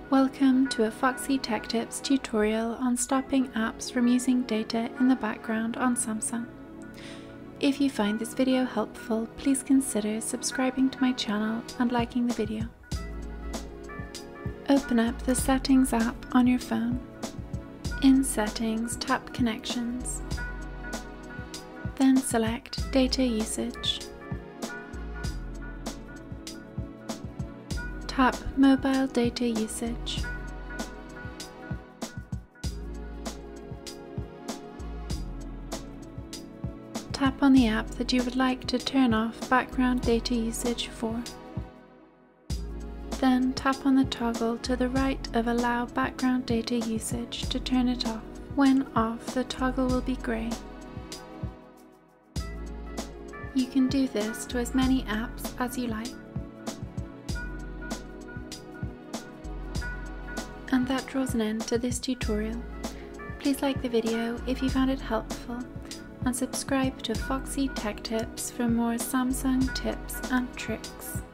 Welcome to a Foxy Tech Tips tutorial on stopping apps from using data in the background on Samsung. If you find this video helpful, please consider subscribing to my channel and liking the video. Open up the Settings app on your phone. In Settings, tap Connections. Then select Data Usage. Tap Mobile Data Usage. Tap on the app that you would like to turn off background data usage for. Then tap on the toggle to the right of Allow Background Data Usage to turn it off. When off, the toggle will be grey. You can do this to as many apps as you like. And that draws an end to this tutorial. Please like the video if you found it helpful and subscribe to Foxy Tech Tips for more Samsung tips and tricks.